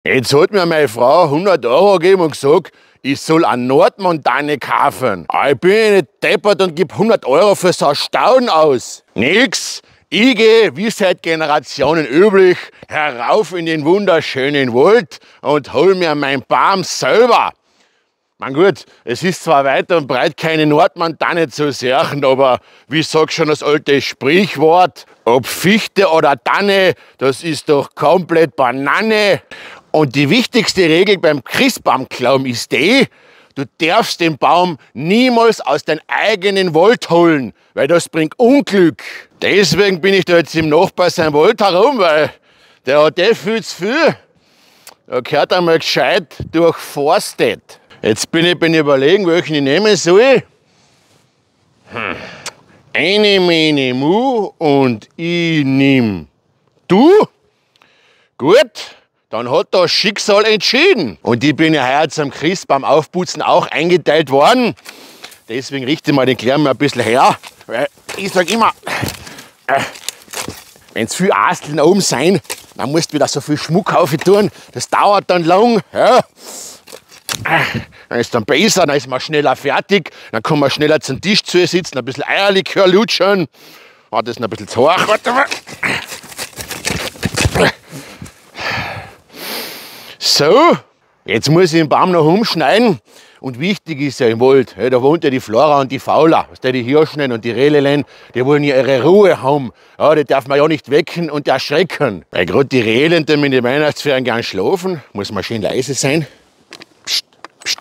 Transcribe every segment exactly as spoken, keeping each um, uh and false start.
Jetzt hat mir meine Frau hundert Euro gegeben und gesagt, ich soll eine Nordmontane kaufen. Aber ich bin ja nicht deppert und gebe hundert Euro für so einen Stauden aus. Nix. Ich gehe, wie seit Generationen üblich, herauf in den wunderschönen Wald und hol mir meinen Baum selber. Man gut, es ist zwar weit und breit keine Nordmontane zu sehen, aber wie sagt schon das alte Sprichwort, ob Fichte oder Tanne, das ist doch komplett Banane. Und die wichtigste Regel beim Christbaumklauen ist die, du darfst den Baum niemals aus deinem eigenen Wald holen, weil das bringt Unglück. Deswegen bin ich da jetzt im Nachbar sein Wald herum, weil der hat eh viel zu viel. Da gehört einmal gescheit durchforstet. Jetzt bin ich beim Überlegen, welchen ich nehmen soll. Hm. Eine Mene Mu und ich nimm du. Gut, dann hat das Schicksal entschieden. Und ich bin ja heuer zum Christbaum aufputzen auch eingeteilt worden. Deswegen richte ich mal den Klärm ein bisschen her. Weil ich sag immer, äh, wenn es viel Asteln oben sein, dann musst du wieder so viel Schmuck rauf tun. Das dauert dann lang. Ja. Dann ist dann besser, dann ist man schneller fertig, dann kann man schneller zum Tisch zu sitzen, ein bisschen Eierlikör lutschen. Oh, das ist noch ein bisschen zu hoch. Warte mal. So, jetzt muss ich den Baum noch umschneiden. Und wichtig ist ja im Wald, da wohnt ja die Flora und die Faula, die Hirschen und die Rehlein, die wollen ja ihre Ruhe haben. Ja, die darf man ja nicht wecken und erschrecken. Weil gerade die Rehlein, die in den Weihnachtsferien gern schlafen, muss man schön leise sein. Psst, psst.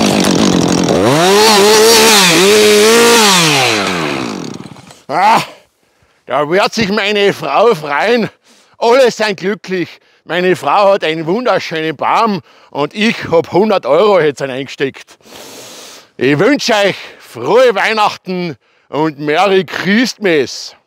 Ah, da wird sich meine Frau freuen. Alle sind glücklich. Meine Frau hat einen wunderschönen Baum und ich habe hundert Euro jetzt eingesteckt. Ich wünsche euch frohe Weihnachten und Merry Christmas.